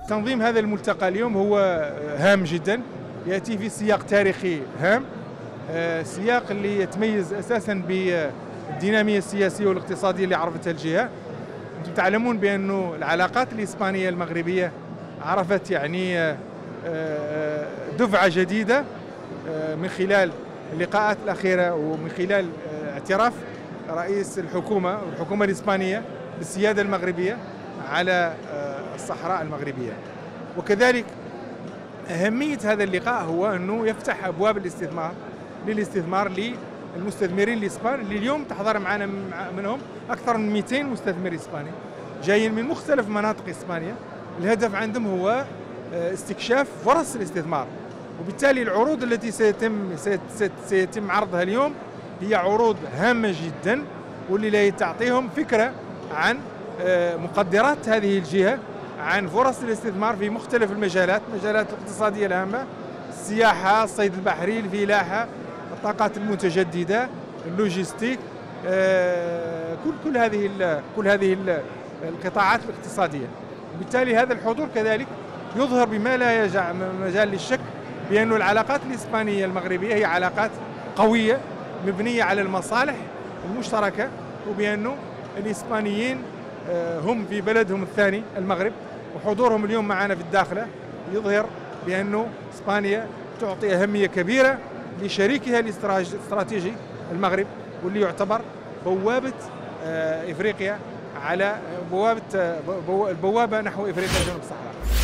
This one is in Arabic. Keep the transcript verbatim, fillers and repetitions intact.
تنظيم هذا الملتقى اليوم هو هام جدا، يأتي في سياق تاريخي هام، سياق اللي يتميز أساسا بالدينامية السياسية والاقتصادية اللي عرفتها الجهة. أنتم تعلمون بأن العلاقات الإسبانية المغربية عرفت يعني دفعة جديدة من خلال اللقاءات الأخيرة ومن خلال اعتراف رئيس الحكومة والحكومة الإسبانية بالسيادة المغربية على الصحراء المغربية. وكذلك أهمية هذا اللقاء هو أنه يفتح أبواب الاستثمار للاستثمار للمستثمرين الإسبان اللي اليوم تحضر معنا منهم أكثر من مئتين مستثمر إسباني جايين من مختلف مناطق إسبانيا. الهدف عندهم هو استكشاف فرص الاستثمار، وبالتالي العروض التي سيتم سيتم عرضها اليوم هي عروض هامة جدا، واللي تعطيهم فكرة عن مقدرات هذه الجهة، عن فرص الاستثمار في مختلف المجالات، المجالات الاقتصادية الهامة، السياحة، الصيد البحري، الفلاحة، الطاقات المتجددة، اللوجستيك، كل كل هذه كل هذه القطاعات الاقتصادية. وبالتالي هذا الحضور كذلك يظهر بما لا يجع مجال للشك بأن العلاقات الإسبانية المغربية هي علاقات قوية مبنية على المصالح المشتركة، وبأنه الإسبانيين هم في بلدهم الثاني المغرب، وحضورهم اليوم معنا في الداخلة يظهر بأنه إسبانيا تعطي أهمية كبيرة لشريكها الاستراتيجي المغرب، واللي يعتبر بوابة إفريقيا على بوابة البوابة نحو إفريقيا جنوب الصحراء.